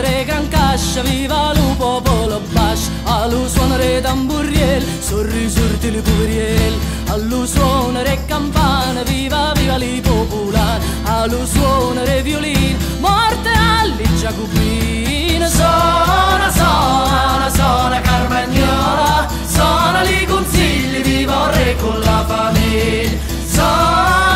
suonare gran cascia, viva lo popolo bascio, allo suonare tamburiel, sorrisorti li poveriel, allo suonare campana, viva viva li popolari, allo suonare violino, morte alle giacobine. Suona, suona, suona Carmagnola, suona li consigli, viva il re con la famiglia. Suona,